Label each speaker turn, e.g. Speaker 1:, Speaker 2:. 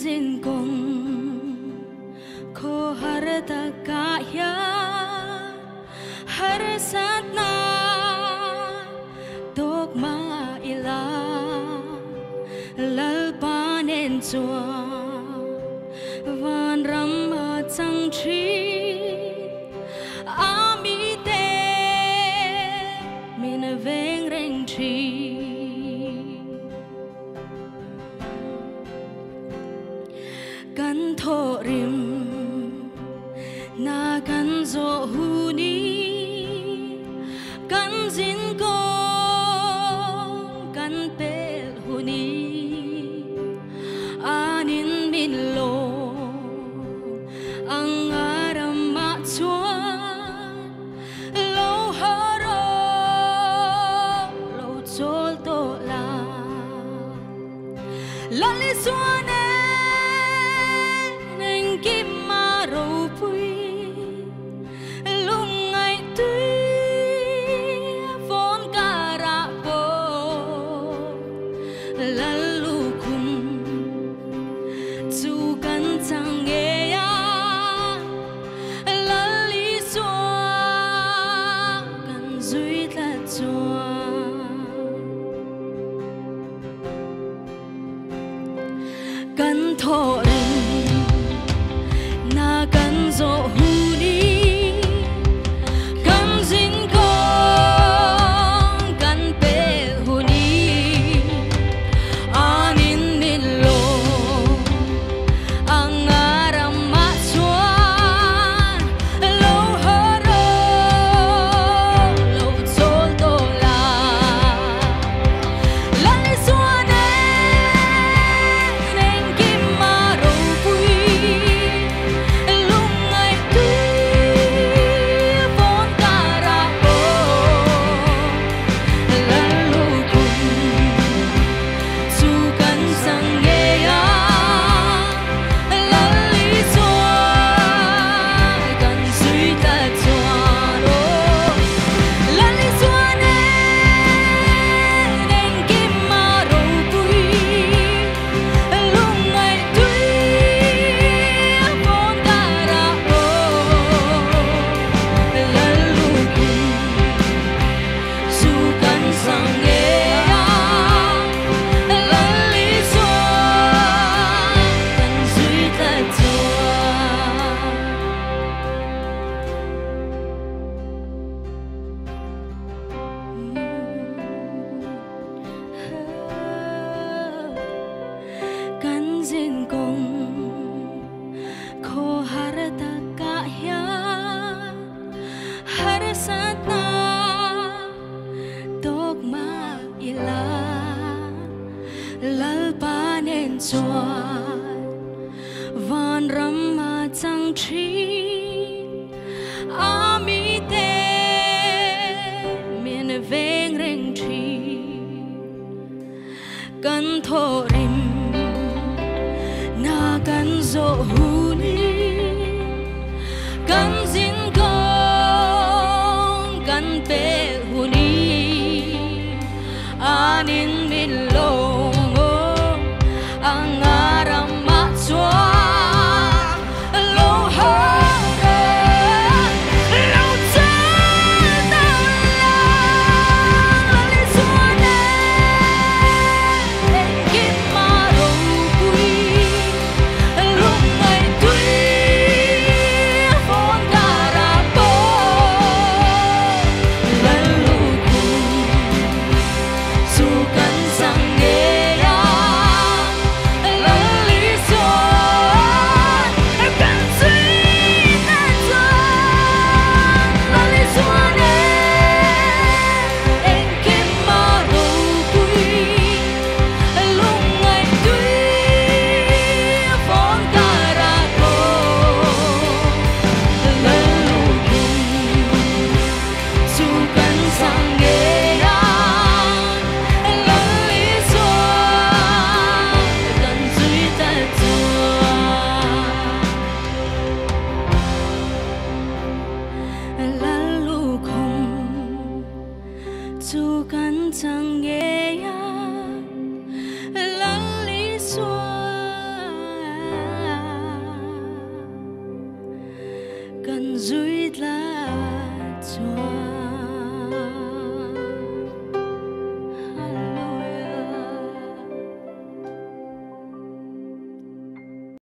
Speaker 1: zin kong ko harta kaya har satna dok ma ila lalpanen chua van ram chang chi ami te min veng reng chi kan tho rim na kan zo hu ni kan zin ko kan pel hu ni anin min lo ang aram ma chuan lo haro lo chol to la la li suan kim ma ro pui lung ngai tui von kara po lalu kum chu kan chang e ya lali so kan zui ta chua kan tho na kan zo hu ni kan zin ko kan pe hu ni anin min lo ang aram ma chuan lo haro lo chol to la la li suan neng kim ma ro pui zin kong ko harta kaya har satna dok ma ila lalpanen chuan van ram chang chi ami te min veng reng chi kan tho rim na kan zo hu ni kan zin kong kan pe hu ni anin min lo ang aram ma chuan lo haro lo chol to la li suan kim ma ro pui lung ngai tui von kara po lalu kum chu kan sang e ya lali suan kan zui ta chuan lali suan kim ma ro pui lung ngai tui von kara po lalu kum chu kan sang e ya lali suan kan zui ta chuan lalu kum chu kan chang e ya lali suan cần dưới lá choa.